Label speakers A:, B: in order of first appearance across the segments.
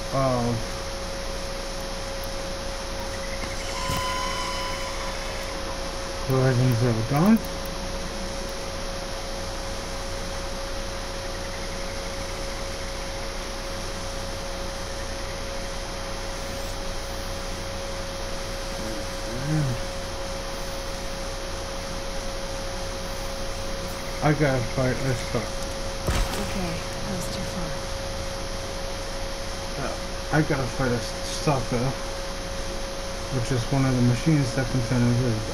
A: of Horizon Zero Dawn. I gotta fight this stuff.
B: Okay, that was too far.
A: I gotta fight a stalker, which is one of the machines that can turn invisible.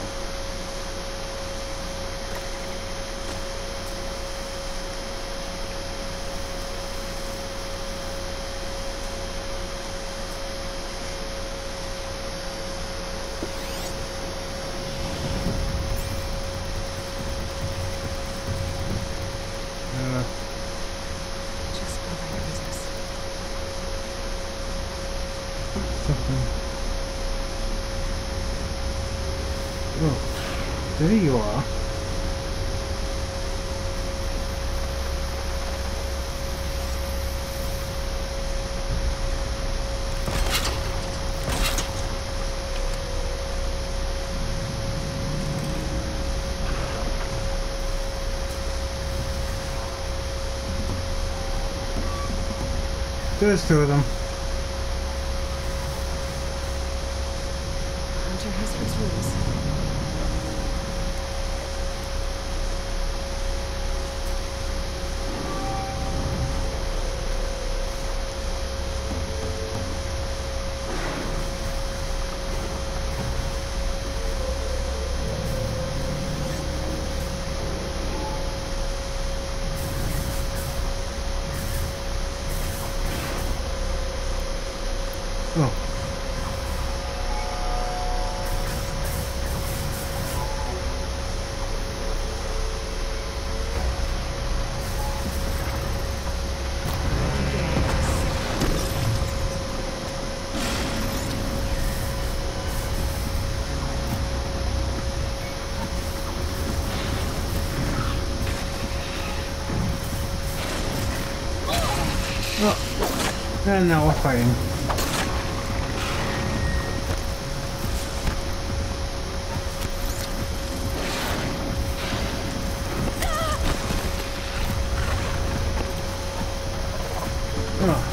B: Just go by your business.
A: Something. Oh, there you are. There's two of them.
B: Hunter has his rules.
A: Oh. Oh. And now we're fighting. Oh.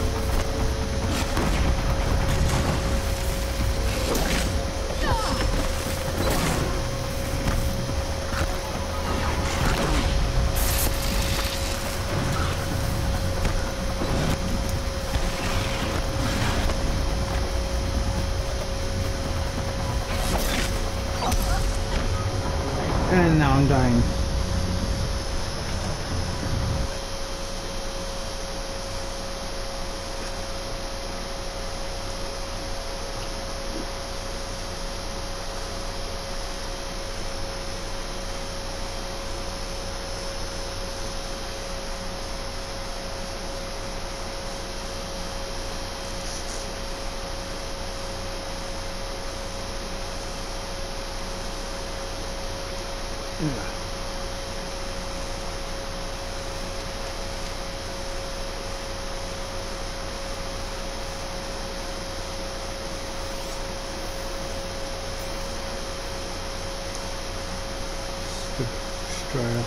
A: And now I'm dying. Destroyer.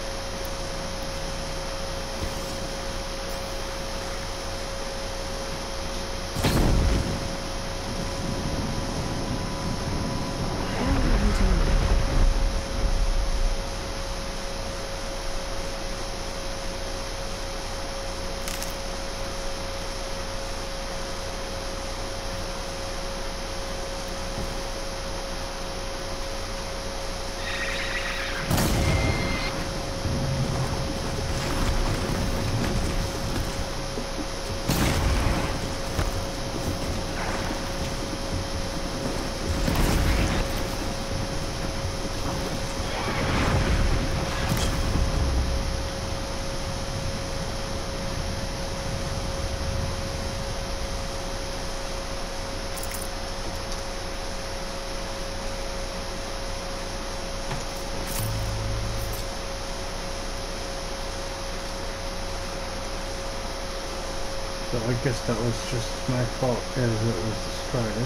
A: So I guess that was just my fault as it was destroyed.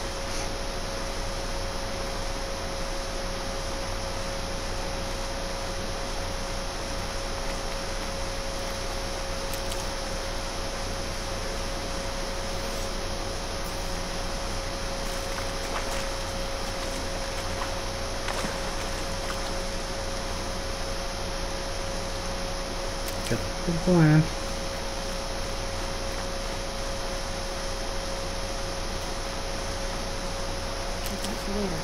A: Got the plan.
B: Keep that for later.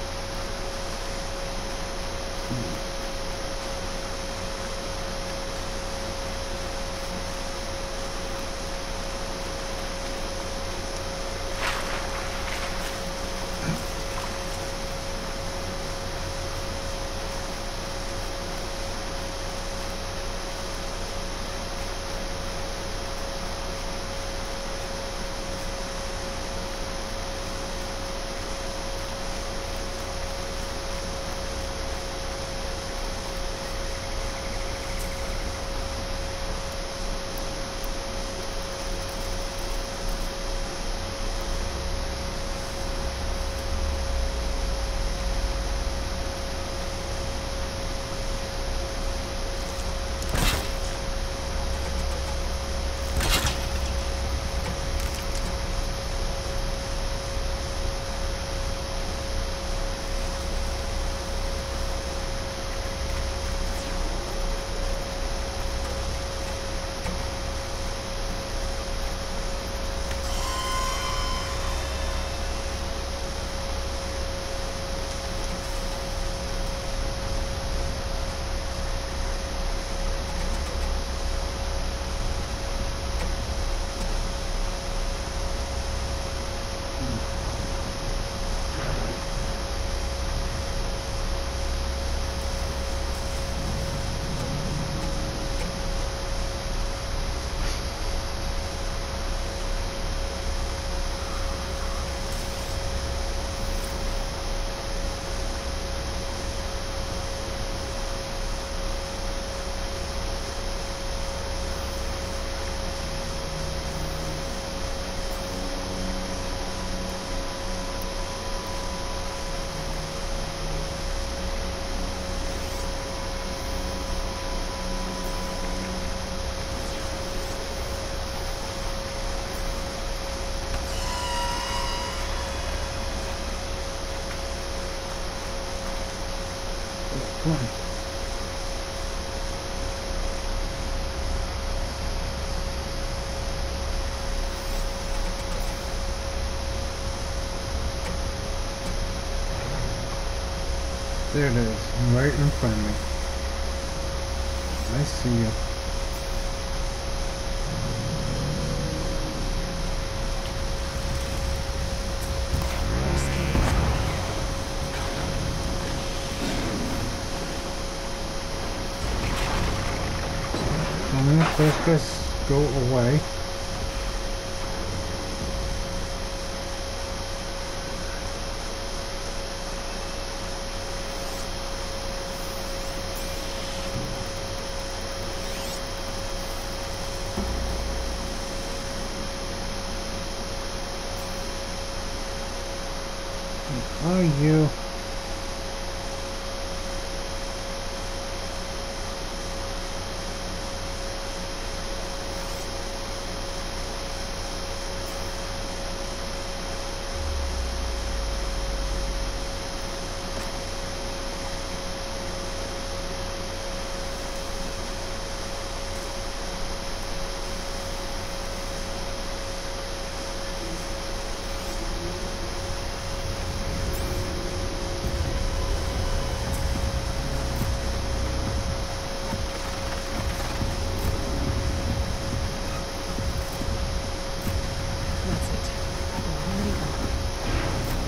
B: One. There it is, right in front of me. I see you. I'm gonna first just go away. Are you? That's it. Now let me go.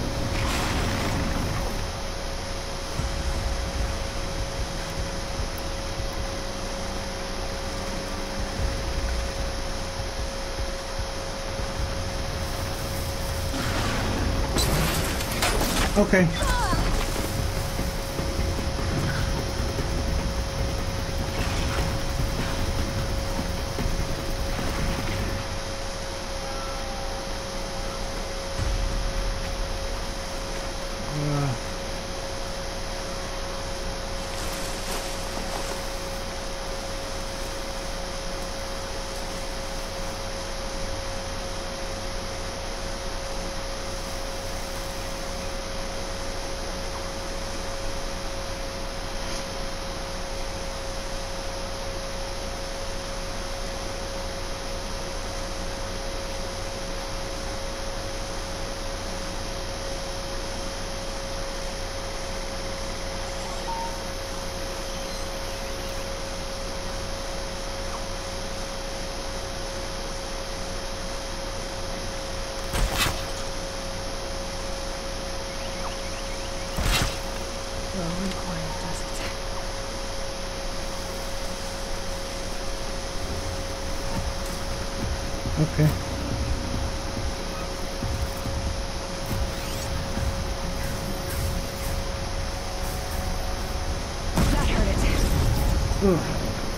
A: Okay.
C: Slow and quiet, does it?
A: Okay.
C: That hurt it.
A: Ugh.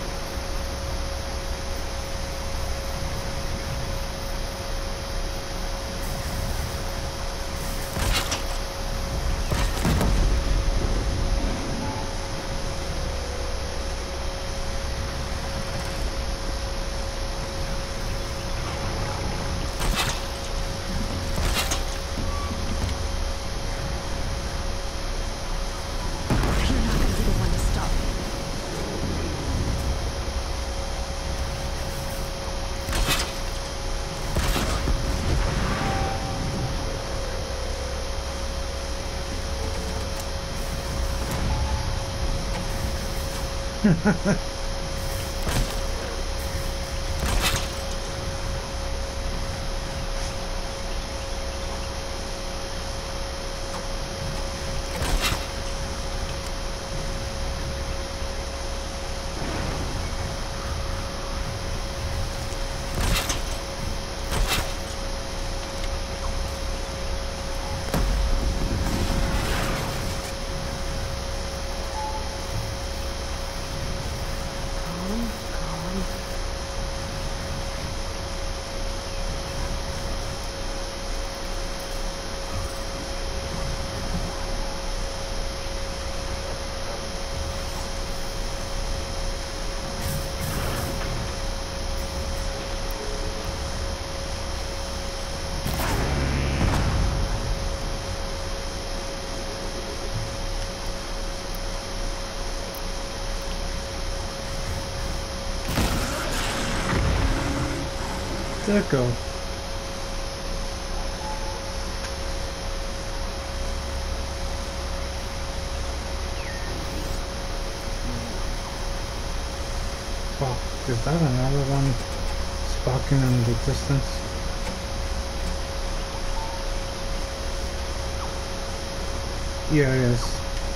C: You're not gonna be the one to stop me. Calm, calm.
A: There it go. Wow, is that another one sparking in the distance? Yeah, it is.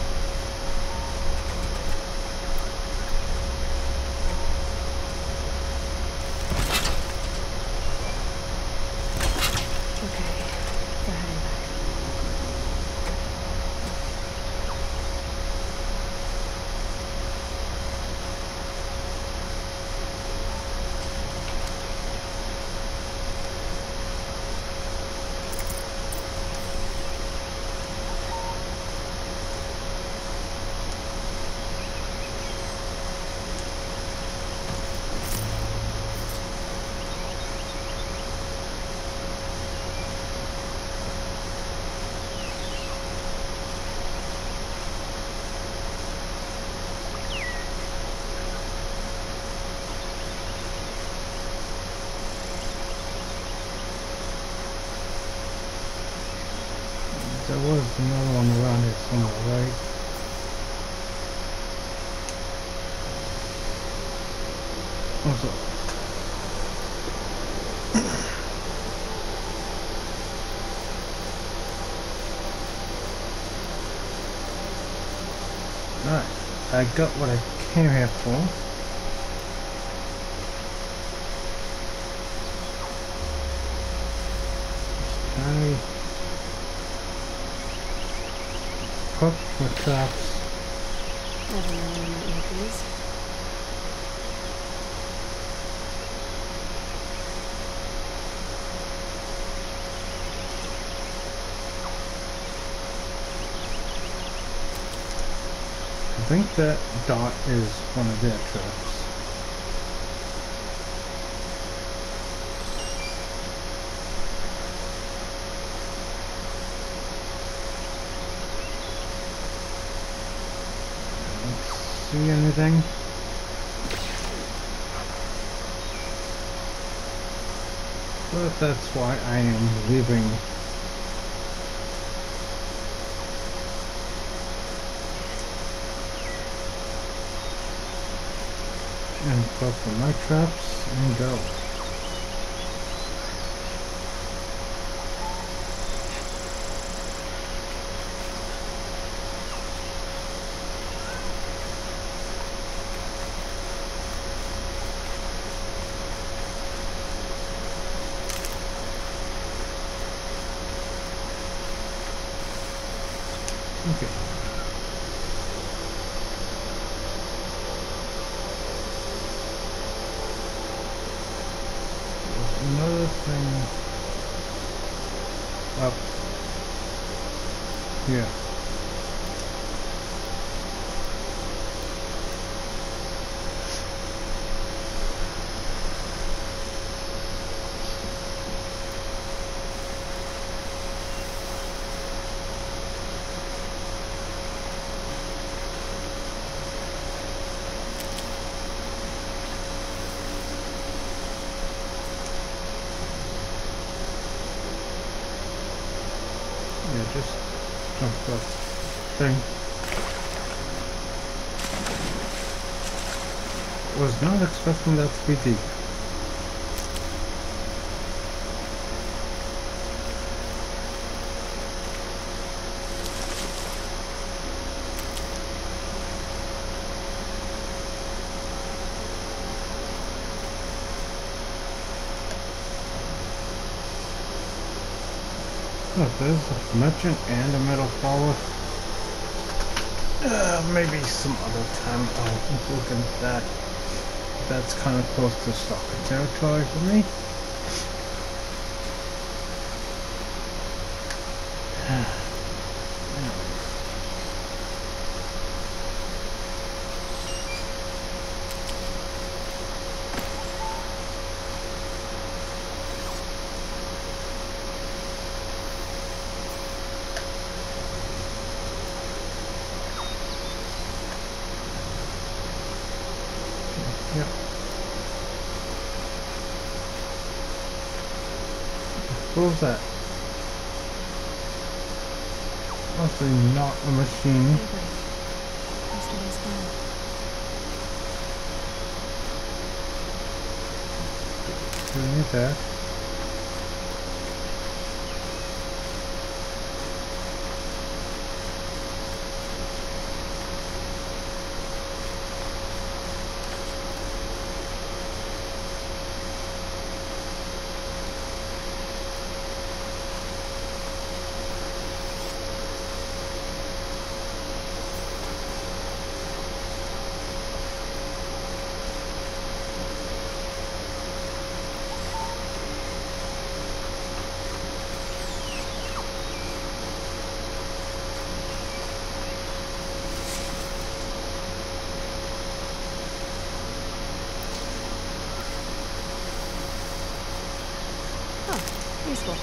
C: Okay, we're heading back.
A: There was another one around here somewhere, right? Also, alright, I got what I came here for. Tiny hook with traps.
C: Never know when that might be.
A: think that dot is one of their traps. See anything? But that's why I am leaving. And go for my traps and go. Okay. There's another thing up here. Yeah, just jump that thing. Was not expecting that to be deep. Oh, there's a merchant and a metal follower. Maybe some other time I'll look into that. That's kind of close to stalker territory for me. Yep. What was that? Mostly not a machine.
C: Yesterday's gone.
A: Doing that.
C: Oh, useful.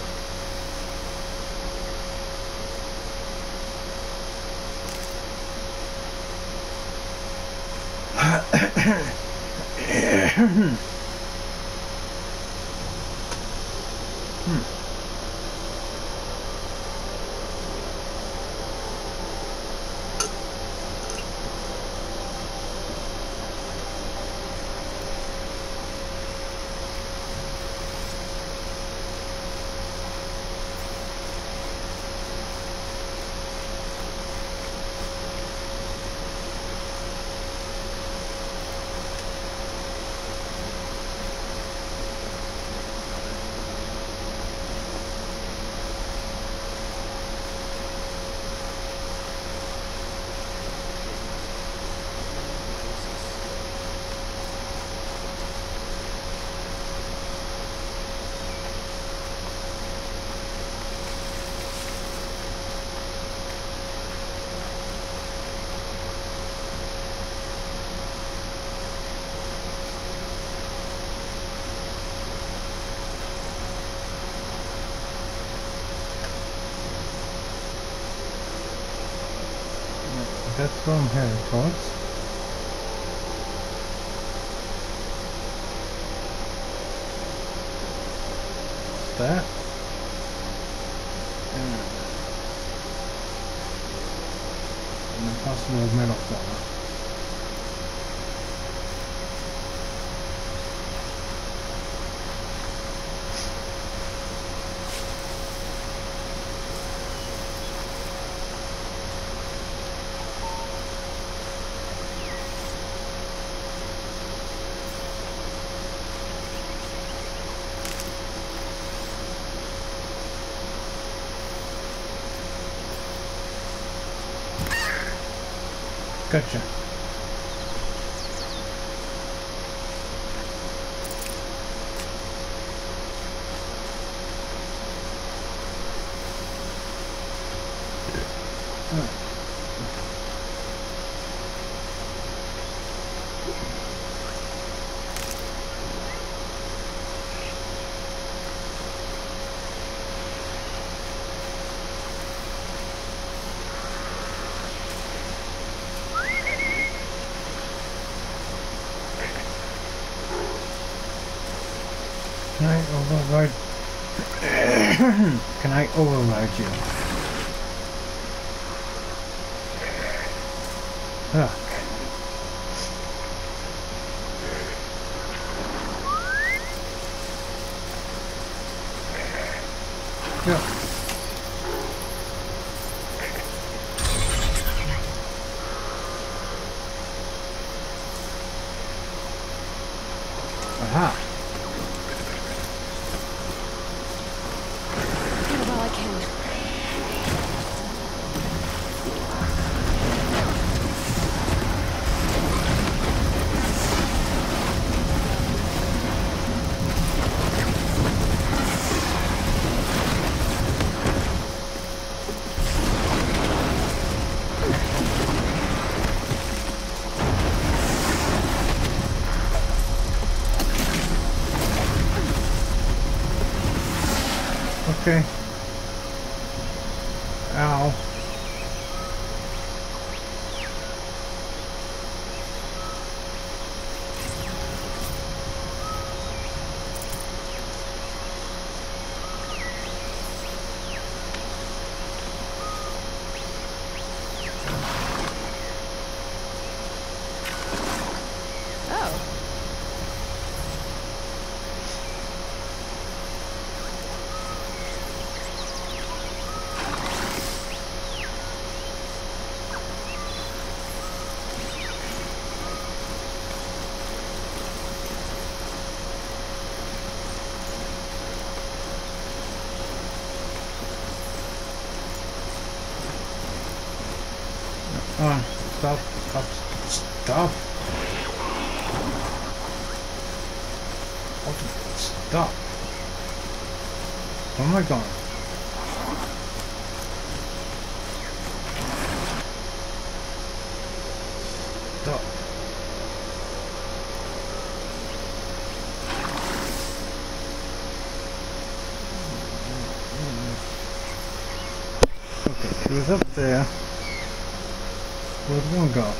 B: That's what I'm heading towards. That. And the possible metal flower. Gotcha. Can I override? Can I override you? Ah. Yeah. Aha.
C: Get it while I can.
B: Okay. Ow.
C: Oh.
B: Stop, stop, stop. Stop. Where am I going? Stop. Okay, she was up there. Where'd one go?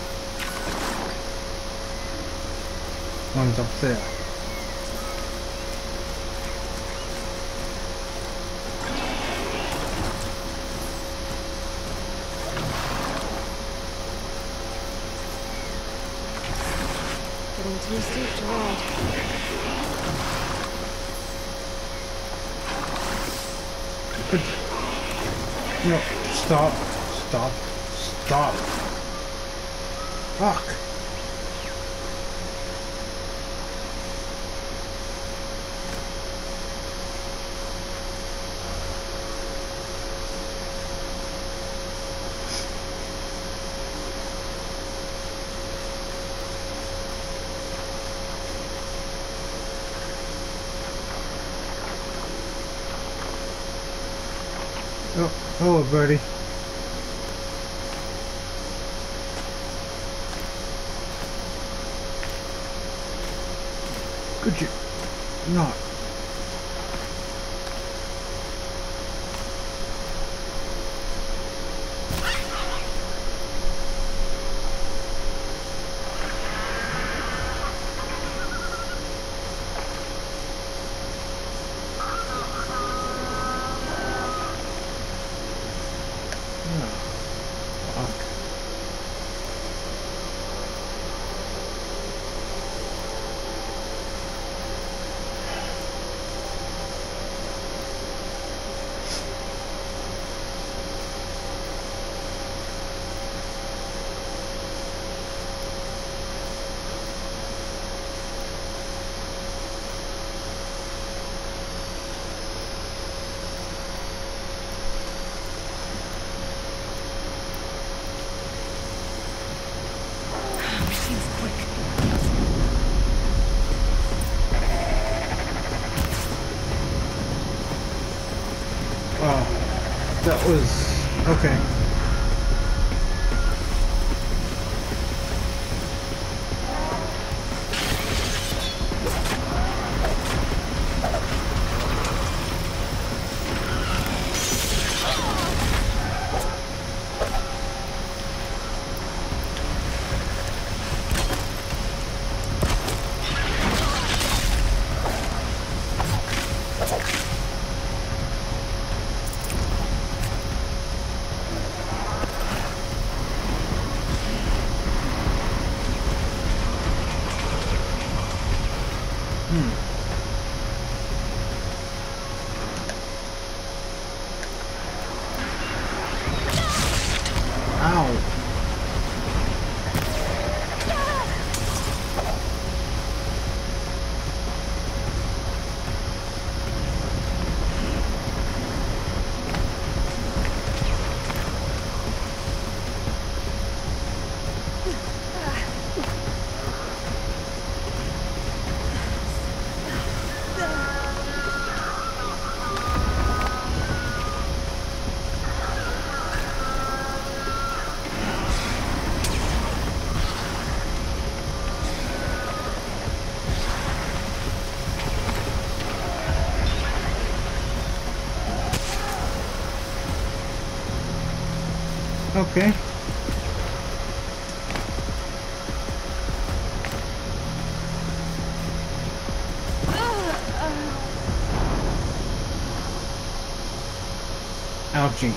B: One's up there.
C: Getting too steep to ride.
B: Good. No, stop, stop, stop. Fuck. Oh, hello, buddy. Could you not?
A: Oh, that was okay. Ow. Okay. Ouchie.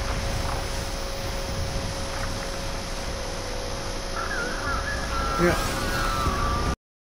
A: Yeah.